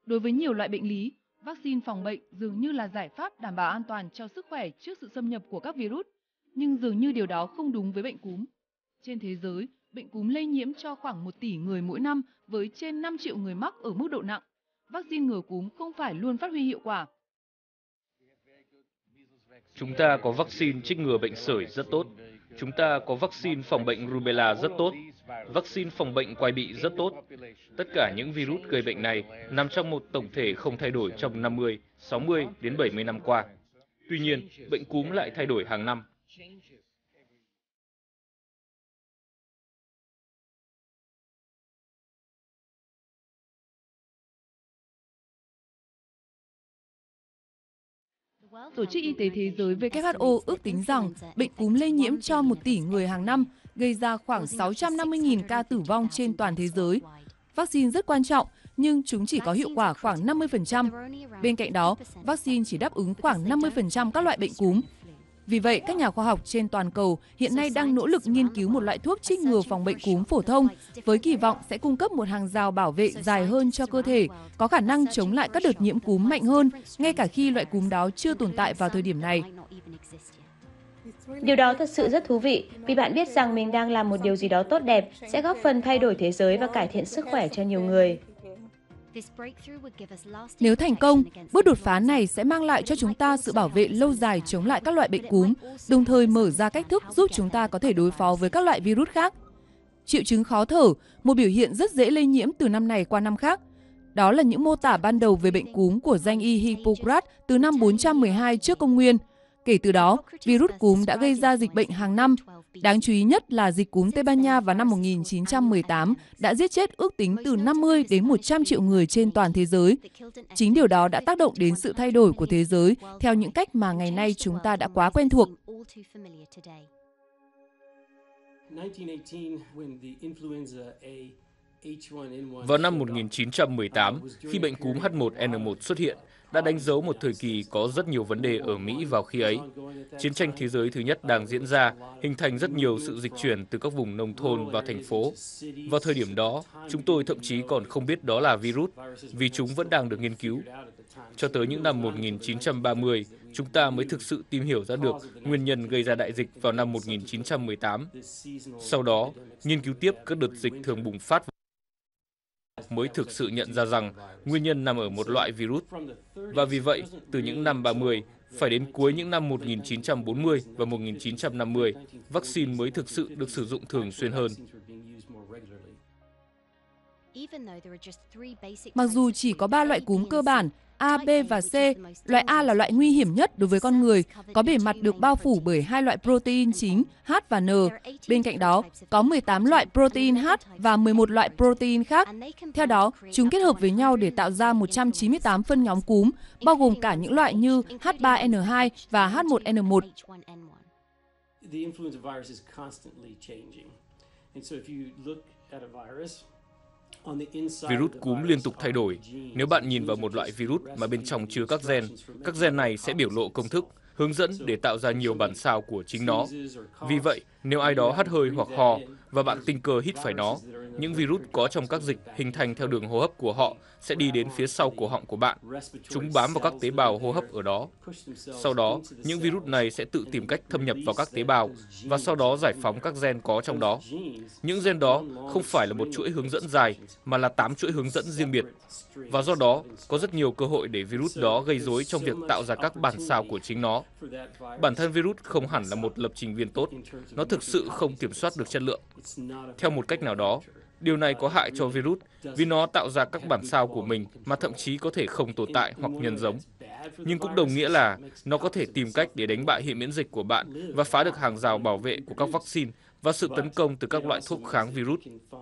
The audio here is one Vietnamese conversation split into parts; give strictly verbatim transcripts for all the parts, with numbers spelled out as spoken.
Đối với nhiều loại bệnh lý, vaccine phòng bệnh dường như là giải pháp đảm bảo an toàn cho sức khỏe trước sự xâm nhập của các virus, nhưng dường như điều đó không đúng với bệnh cúm. Trên thế giới, bệnh cúm lây nhiễm cho khoảng một tỷ người mỗi năm với trên năm triệu người mắc ở mức độ nặng. Vaccine ngừa cúm không phải luôn phát huy hiệu quả. Chúng ta có vaccine trích ngừa bệnh sởi rất tốt. Chúng ta có vaccine phòng bệnh rubella rất tốt. Vaccine phòng bệnh quai bị rất tốt. Tất cả những virus gây bệnh này nằm trong một tổng thể không thay đổi trong năm mươi, sáu mươi đến bảy mươi năm qua. Tuy nhiên, bệnh cúm lại thay đổi hàng năm. Tổ chức Y tế Thế giới W H O ước tính rằng bệnh cúm lây nhiễm cho một tỷ người hàng năm, gây ra khoảng sáu trăm năm mươi nghìn ca tử vong trên toàn thế giới. Vaccine rất quan trọng, nhưng chúng chỉ có hiệu quả khoảng năm mươi phần trăm. Bên cạnh đó, vaccine chỉ đáp ứng khoảng năm mươi phần trăm các loại bệnh cúm. Vì vậy, các nhà khoa học trên toàn cầu hiện nay đang nỗ lực nghiên cứu một loại thuốc trích ngừa phòng bệnh cúm phổ thông, với kỳ vọng sẽ cung cấp một hàng rào bảo vệ dài hơn cho cơ thể, có khả năng chống lại các đợt nhiễm cúm mạnh hơn, ngay cả khi loại cúm đó chưa tồn tại vào thời điểm này. Điều đó thật sự rất thú vị, vì bạn biết rằng mình đang làm một điều gì đó tốt đẹp, sẽ góp phần thay đổi thế giới và cải thiện sức khỏe cho nhiều người. Nếu thành công, bước đột phá này sẽ mang lại cho chúng ta sự bảo vệ lâu dài chống lại các loại bệnh cúm, đồng thời mở ra cách thức giúp chúng ta có thể đối phó với các loại virus khác. Triệu chứng khó thở, một biểu hiện rất dễ lây nhiễm từ năm này qua năm khác. Đó là những mô tả ban đầu về bệnh cúm của danh y Hippocrates từ năm bốn trăm mười hai trước công nguyên. Kể từ đó, virus cúm đã gây ra dịch bệnh hàng năm. Đáng chú ý nhất là dịch cúm Tây Ban Nha vào năm một nghìn chín trăm mười tám đã giết chết ước tính từ năm mươi đến một trăm triệu người trên toàn thế giới. Chính điều đó đã tác động đến sự thay đổi của thế giới theo những cách mà ngày nay chúng ta đã quá quen thuộc. Vào năm một nghìn chín trăm mười tám, khi bệnh cúm H một N một xuất hiện, đã đánh dấu một thời kỳ có rất nhiều vấn đề ở Mỹ vào khi ấy. Chiến tranh thế giới thứ nhất đang diễn ra, hình thành rất nhiều sự dịch chuyển từ các vùng nông thôn vào thành phố. Vào thời điểm đó, chúng tôi thậm chí còn không biết đó là virus, vì chúng vẫn đang được nghiên cứu. Cho tới những năm một nghìn chín trăm ba mươi, chúng ta mới thực sự tìm hiểu ra được nguyên nhân gây ra đại dịch vào năm một nghìn chín trăm mười tám. Sau đó, nghiên cứu tiếp các đợt dịch thường bùng phát mới thực sự nhận ra rằng nguyên nhân nằm ở một loại virus. Và vì vậy, từ những năm ba mươi, phải đến cuối những năm một nghìn chín trăm bốn mươi và một nghìn chín trăm năm mươi, vaccine mới thực sự được sử dụng thường xuyên hơn. Mặc dù chỉ có ba loại cúm cơ bản, A, B và C, loại A là loại nguy hiểm nhất đối với con người, có bề mặt được bao phủ bởi hai loại protein chính H và N. Bên cạnh đó, có mười tám loại protein H và mười một loại protein khác. Theo đó, chúng kết hợp với nhau để tạo ra một trăm chín mươi tám phân nhóm cúm, bao gồm cả những loại như H ba N hai và H một N một. Virus cúm liên tục thay đổi. Nếu bạn nhìn vào một loại virus mà bên trong chứa các gen, các gen này sẽ biểu lộ công thức, hướng dẫn để tạo ra nhiều bản sao của chính nó. Vì vậy, nếu ai đó hắt hơi hoặc ho và bạn tình cờ hít phải nó, những virus có trong các dịch hình thành theo đường hô hấp của họ sẽ đi đến phía sau cổ họng của bạn. Chúng bám vào các tế bào hô hấp ở đó. Sau đó, những virus này sẽ tự tìm cách thâm nhập vào các tế bào và sau đó giải phóng các gen có trong đó. Những gen đó không phải là một chuỗi hướng dẫn dài, mà là tám chuỗi hướng dẫn riêng biệt. Và do đó, có rất nhiều cơ hội để virus đó gây rối trong việc tạo ra các bản sao của chính nó. Bản thân virus không hẳn là một lập trình viên tốt. Nó thực sự không kiểm soát được chất lượng. Theo một cách nào đó, điều này có hại cho virus vì nó tạo ra các bản sao của mình mà thậm chí có thể không tồn tại hoặc nhân giống. Nhưng cũng đồng nghĩa là nó có thể tìm cách để đánh bại hệ miễn dịch của bạn và phá được hàng rào bảo vệ của các vaccine và sự tấn công từ các loại thuốc kháng virus.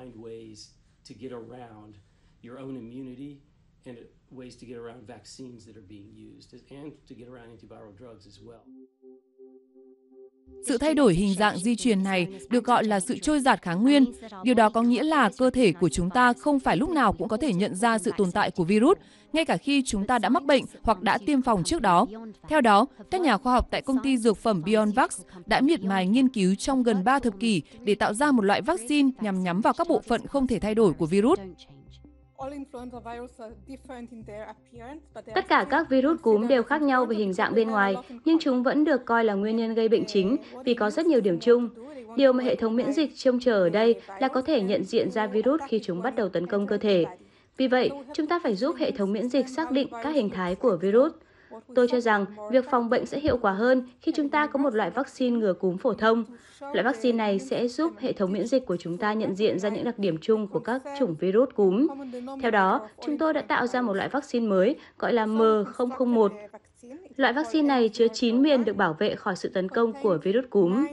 Sự thay đổi hình dạng di truyền này được gọi là sự trôi dạt kháng nguyên. Điều đó có nghĩa là cơ thể của chúng ta không phải lúc nào cũng có thể nhận ra sự tồn tại của virus, ngay cả khi chúng ta đã mắc bệnh hoặc đã tiêm phòng trước đó. Theo đó, các nhà khoa học tại công ty dược phẩm BeyondVax đã miệt mài nghiên cứu trong gần ba thập kỷ để tạo ra một loại vaccine nhằm nhắm vào các bộ phận không thể thay đổi của virus. Tất cả các virus cúm đều khác nhau về hình dạng bên ngoài, nhưng chúng vẫn được coi là nguyên nhân gây bệnh chính vì có rất nhiều điểm chung. Điều mà hệ thống miễn dịch trông chờ ở đây là có thể nhận diện ra virus khi chúng bắt đầu tấn công cơ thể. Vì vậy, chúng ta phải giúp hệ thống miễn dịch xác định các hình thái của virus. Tôi cho rằng việc phòng bệnh sẽ hiệu quả hơn khi chúng ta có một loại vaccine ngừa cúm phổ thông. Loại vaccine này sẽ giúp hệ thống miễn dịch của chúng ta nhận diện ra những đặc điểm chung của các chủng virus cúm. Theo đó, chúng tôi đã tạo ra một loại vaccine mới gọi là M không không một. Loại vaccine này chứa chín miền được bảo vệ khỏi sự tấn công của virus cúm.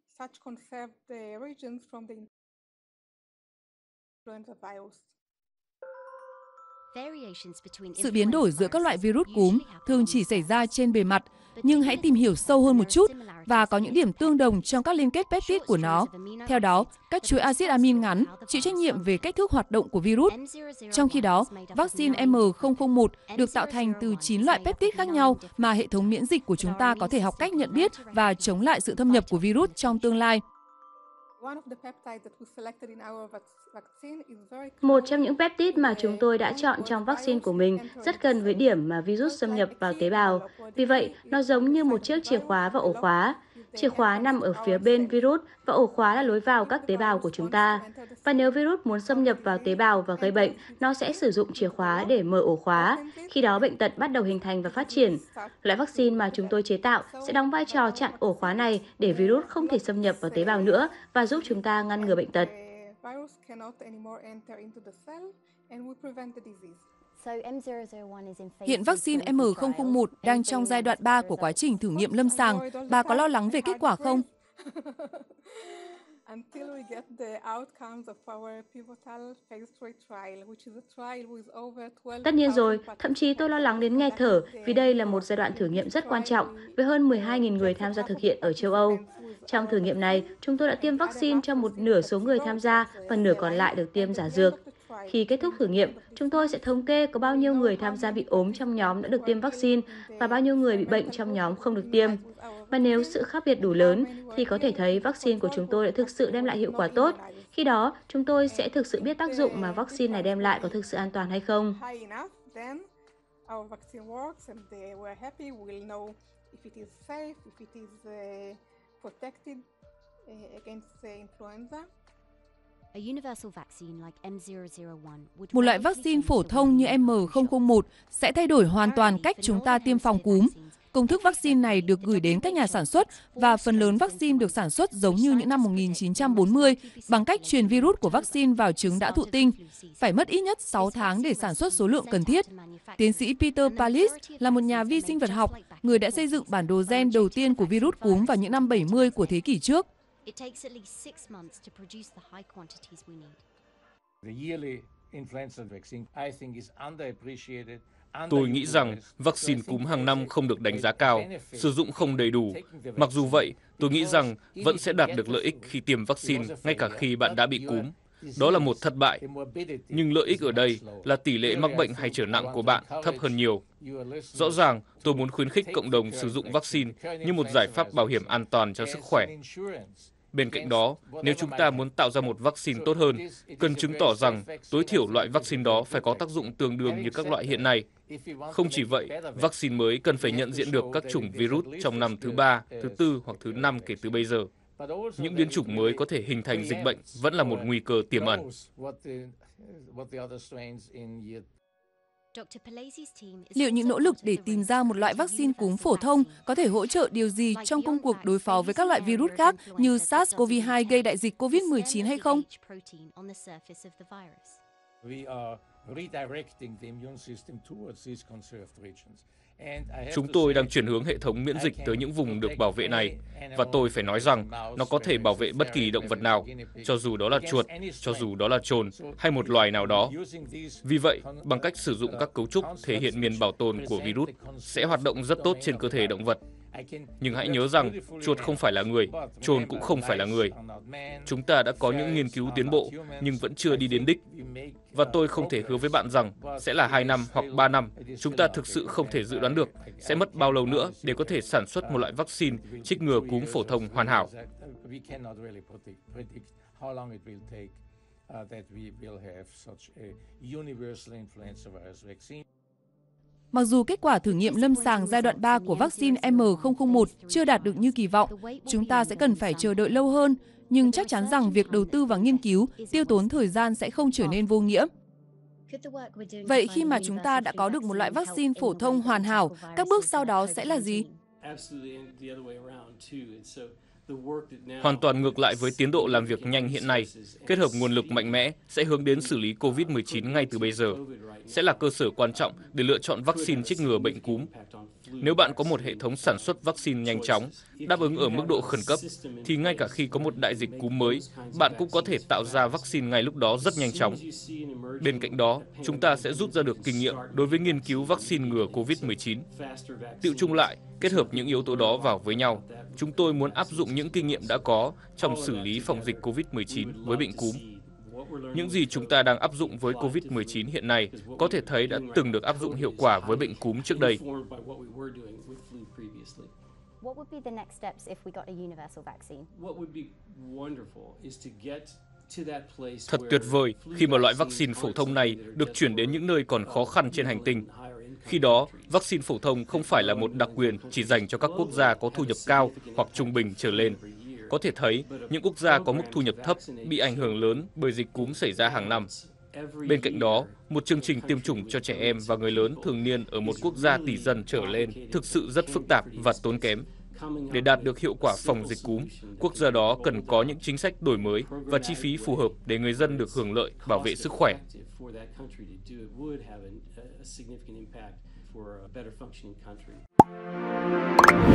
Sự biến đổi giữa các loại virus cúm thường chỉ xảy ra trên bề mặt, nhưng hãy tìm hiểu sâu hơn một chút và có những điểm tương đồng trong các liên kết peptide của nó. Theo đó, các chuỗi axit amin ngắn chịu trách nhiệm về cách thức hoạt động của virus. Trong khi đó, vaccine M không không một được tạo thành từ chín loại peptide khác nhau mà hệ thống miễn dịch của chúng ta có thể học cách nhận biết và chống lại sự thâm nhập của virus trong tương lai. Một trong những peptide mà chúng tôi đã chọn trong vaccine của mình rất gần với điểm mà virus xâm nhập vào tế bào. Vì vậy, nó giống như một chiếc chìa khóa và ổ khóa. Chìa khóa nằm ở phía bên virus và ổ khóa là lối vào các tế bào của chúng ta. Và nếu virus muốn xâm nhập vào tế bào và gây bệnh, nó sẽ sử dụng chìa khóa để mở ổ khóa. Khi đó, bệnh tật bắt đầu hình thành và phát triển. Loại vaccine mà chúng tôi chế tạo sẽ đóng vai trò chặn ổ khóa này để virus không thể xâm nhập vào tế bào nữa và giúp chúng ta ngăn ngừa bệnh tật. Hiện vaccine M không không một đang trong giai đoạn ba của quá trình thử nghiệm lâm sàng. Bà có lo lắng về kết quả không? Tất nhiên rồi, thậm chí tôi lo lắng đến nghẹt thở vì đây là một giai đoạn thử nghiệm rất quan trọng với hơn mười hai nghìn người tham gia thực hiện ở châu Âu. Trong thử nghiệm này, chúng tôi đã tiêm vaccine cho một nửa số người tham gia và nửa còn lại được tiêm giả dược. Khi kết thúc thử nghiệm, chúng tôi sẽ thống kê có bao nhiêu người tham gia bị ốm trong nhóm đã được tiêm vaccine và bao nhiêu người bị bệnh trong nhóm không được tiêm. Và nếu sự khác biệt đủ lớn, thì có thể thấy vaccine của chúng tôi đã thực sự đem lại hiệu quả tốt. Khi đó, chúng tôi sẽ thực sự biết tác dụng mà vaccine này đem lại có thực sự an toàn hay không. Một loại vaccine phổ thông như M không không một sẽ thay đổi hoàn toàn cách chúng ta tiêm phòng cúm. Công thức vaccine này được gửi đến các nhà sản xuất và phần lớn vaccine được sản xuất giống như những năm một nghìn chín trăm bốn mươi bằng cách truyền virus của vaccine vào trứng đã thụ tinh. Phải mất ít nhất sáu tháng để sản xuất số lượng cần thiết. Tiến sĩ Peter Pallis là một nhà vi sinh vật học, người đã xây dựng bản đồ gen đầu tiên của virus cúm vào những năm bảy mươi của thế kỷ trước. Tôi nghĩ rằng vaccine cúm hàng năm không được đánh giá cao, sử dụng không đầy đủ. Mặc dù vậy, tôi nghĩ rằng vẫn sẽ đạt được lợi ích khi tiêm vaccine ngay cả khi bạn đã bị cúm. Đó là một thất bại. Nhưng lợi ích ở đây là tỷ lệ mắc bệnh hay trở nặng của bạn thấp hơn nhiều. Rõ ràng, tôi muốn khuyến khích cộng đồng sử dụng vaccine như một giải pháp bảo hiểm an toàn cho sức khỏe. Bên cạnh đó, nếu chúng ta muốn tạo ra một vaccine tốt hơn, cần chứng tỏ rằng tối thiểu loại vaccine đó phải có tác dụng tương đương như các loại hiện nay. Không chỉ vậy, vaccine mới cần phải nhận diện được các chủng virus trong năm thứ ba, thứ tư hoặc thứ năm kể từ bây giờ. Những biến chủng mới có thể hình thành dịch bệnh vẫn là một nguy cơ tiềm ẩn. Liệu những nỗ lực để tìm ra một loại vaccine cúm phổ thông có thể hỗ trợ điều gì trong công cuộc đối phó với các loại virus khác như SARS-xê o vê hai gây đại dịch covid mười chín hay không? Chúng tôi đang chuyển hướng hệ thống miễn dịch tới những vùng được bảo vệ này, và tôi phải nói rằng nó có thể bảo vệ bất kỳ động vật nào, cho dù đó là chuột, cho dù đó là trồn hay một loài nào đó. Vì vậy, bằng cách sử dụng các cấu trúc thể hiện miền bảo tồn của virus sẽ hoạt động rất tốt trên cơ thể động vật. Nhưng hãy nhớ rằng chuột không phải là người, trồn cũng không phải là người. Chúng ta đã có những nghiên cứu tiến bộ nhưng vẫn chưa đi đến đích. Và tôi không thể hứa với bạn rằng sẽ là hai năm hoặc ba năm. Chúng ta thực sự không thể dự đoán được sẽ mất bao lâu nữa để có thể sản xuất một loại vaccine trích ngừa cúm phổ thông hoàn hảo. Mặc dù kết quả thử nghiệm lâm sàng giai đoạn ba của vaccine M không không một chưa đạt được như kỳ vọng, chúng ta sẽ cần phải chờ đợi lâu hơn, nhưng chắc chắn rằng việc đầu tư vào nghiên cứu, tiêu tốn thời gian sẽ không trở nên vô nghĩa. Vậy khi mà chúng ta đã có được một loại vaccine phổ thông hoàn hảo, các bước sau đó sẽ là gì? Hoàn toàn ngược lại với tiến độ làm việc nhanh hiện nay, kết hợp nguồn lực mạnh mẽ sẽ hướng đến xử lý covid mười chín ngay từ bây giờ, sẽ là cơ sở quan trọng để lựa chọn vaccine chích ngừa bệnh cúm. Nếu bạn có một hệ thống sản xuất vaccine nhanh chóng, đáp ứng ở mức độ khẩn cấp, thì ngay cả khi có một đại dịch cúm mới, bạn cũng có thể tạo ra vaccine ngay lúc đó rất nhanh chóng. Bên cạnh đó, chúng ta sẽ rút ra được kinh nghiệm đối với nghiên cứu vaccine ngừa covid mười chín. Tựu chung lại, kết hợp những yếu tố đó vào với nhau, chúng tôi muốn áp dụng những kinh nghiệm đã có trong xử lý phòng dịch covid mười chín với bệnh cúm. Những gì chúng ta đang áp dụng với covid mười chín hiện nay có thể thấy đã từng được áp dụng hiệu quả với bệnh cúm trước đây. Thật tuyệt vời khi mà loại vaccine phổ thông này được chuyển đến những nơi còn khó khăn trên hành tinh. Khi đó, vaccine phổ thông không phải là một đặc quyền chỉ dành cho các quốc gia có thu nhập cao hoặc trung bình trở lên. Có thể thấy, những quốc gia có mức thu nhập thấp bị ảnh hưởng lớn bởi dịch cúm xảy ra hàng năm. Bên cạnh đó, một chương trình tiêm chủng cho trẻ em và người lớn thường niên ở một quốc gia tỷ dân trở lên thực sự rất phức tạp và tốn kém. Để đạt được hiệu quả phòng dịch cúm, quốc gia đó cần có những chính sách đổi mới và chi phí phù hợp để người dân được hưởng lợi, bảo vệ sức khỏe. For a better functioning country.